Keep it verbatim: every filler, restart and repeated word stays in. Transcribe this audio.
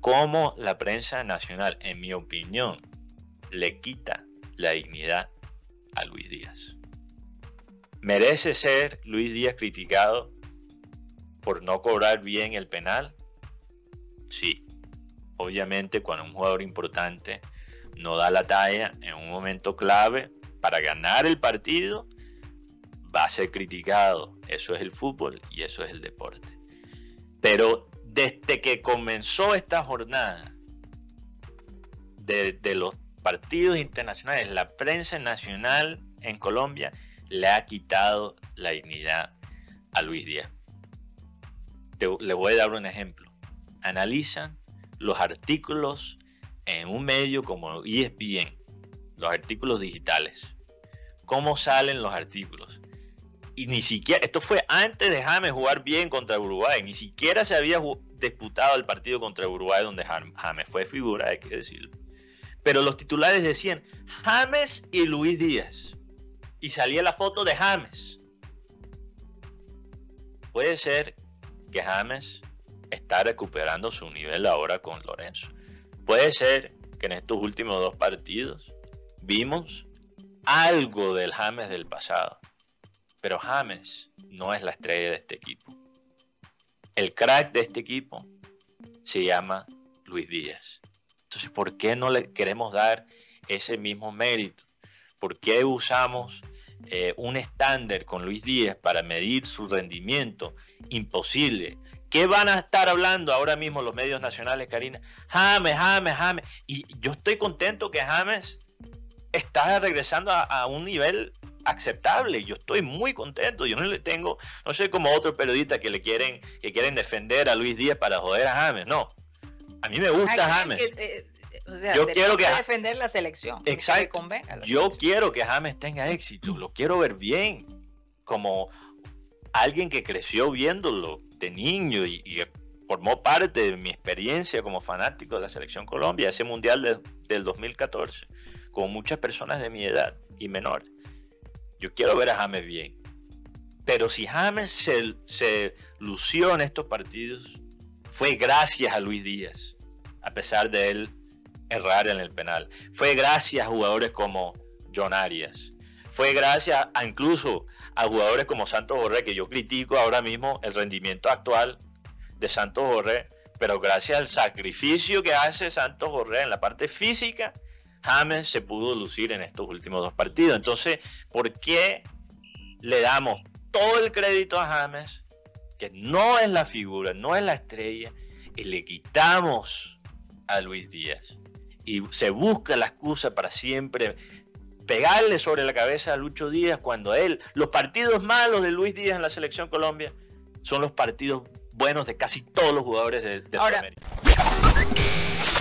cómo la prensa nacional, en mi opinión, le quita la dignidad a Luis Díaz. ¿Merece ser Luis Díaz criticado por no cobrar bien el penal? Sí. Obviamente, cuando un jugador importante no da la talla en un momento clave para ganar el partido, va a ser criticado. Eso es el fútbol y eso es el deporte. Pero desde que comenzó esta jornada de, de los partidos internacionales, la prensa nacional en Colombia le ha quitado la dignidad a Luis Díaz. Te, le voy a dar un ejemplo. Analizan los artículos en un medio como E S P N, los artículos digitales. ¿Cómo salen los artículos? Y ni siquiera, esto fue antes de James jugar bien contra Uruguay, ni siquiera se había disputado el partido contra Uruguay donde James fue figura, hay que decirlo. Pero los titulares decían James y Luis Díaz. Y salía la foto de James. Puede ser que James está recuperando su nivel ahora con Lorenzo. Puede ser que en estos últimos dos partidos vimos algo del James del pasado. Pero James no es la estrella de este equipo. El crack de este equipo se llama Luis Díaz. Entonces, ¿por qué no le queremos dar ese mismo mérito? ¿Por qué usamos eh, un estándar con Luis Díaz para medir su rendimiento? Imposible. ¿Qué van a estar hablando ahora mismo los medios nacionales, Karina? James, James, James. Y yo estoy contento que James está regresando a, a un nivel aceptable. Yo estoy muy contento. Yo no le tengo, no soy como otros periodistas que le quieren, que quieren defender a Luis Díaz para joder a James. No. A mí me gusta James. Que, eh, o sea, yo quiero que defender la selección. Exacto. Convenga, yo selección. quiero que James tenga éxito. Lo quiero ver bien. Como alguien que creció viéndolo de niño y, y formó parte de mi experiencia como fanático de la Selección Colombia, ese mundial de, del dos mil catorce, con muchas personas de mi edad y menores. Yo quiero ver a James bien. Pero si James se, se lució en estos partidos, fue gracias a Luis Díaz, a pesar de él errar en el penal. Fue gracias a jugadores como John Arias. Fue gracias a, incluso a jugadores como Santos Borré, que yo critico ahora mismo el rendimiento actual de Santos Borré, pero gracias al sacrificio que hace Santos Borré en la parte física, James se pudo lucir en estos últimos dos partidos. Entonces, ¿por qué le damos todo el crédito a James, que no es la figura, no es la estrella, y le quitamos a Luis Díaz? Y se busca la excusa para siempre pegarle sobre la cabeza a Lucho Díaz cuando él, los partidos malos de Luis Díaz en la Selección Colombia son los partidos buenos de casi todos los jugadores de, de Ahora, Sudamérica.